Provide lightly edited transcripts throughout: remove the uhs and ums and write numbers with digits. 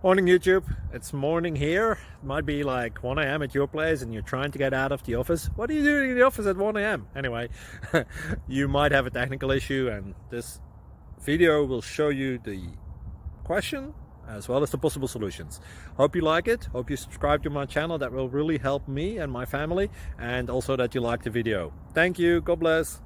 Morning YouTube, it's morning here. It might be like 1 a.m. at your place and you're trying to get out of the office. What are you doing in the office at 1 a.m? Anyway, you might have a technical issue and this video will show you the question as well as the possible solutions. Hope you like it, hope you subscribe to my channel. That will really help me and my family, and also that you like the video. Thank you, God bless.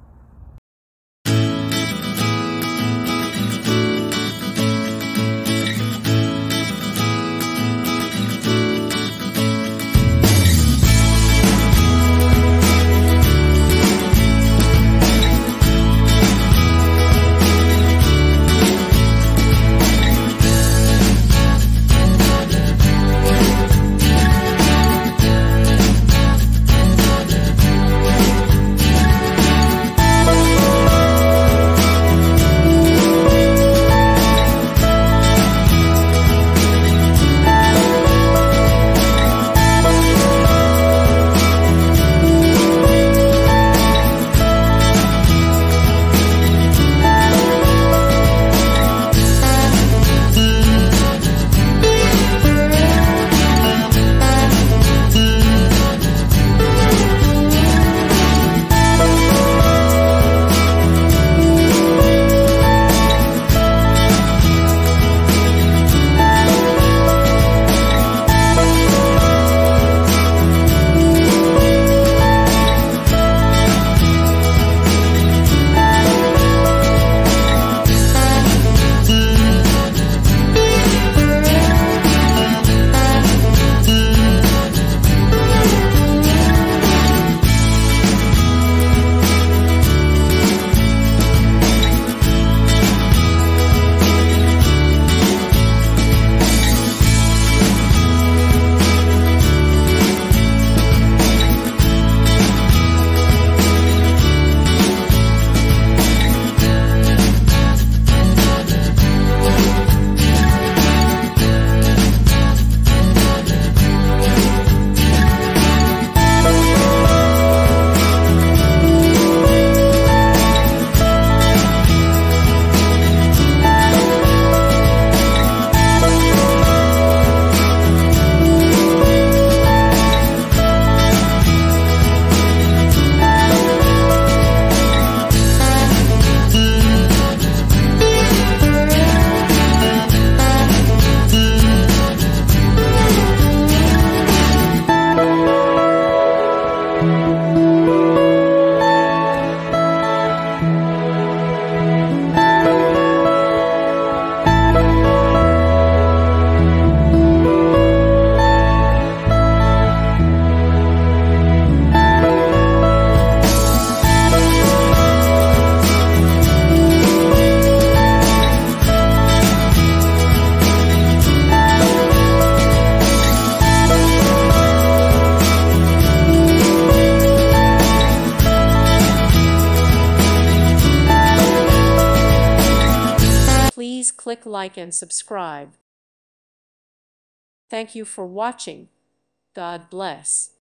Please click like and subscribe. Thank you for watching. God bless.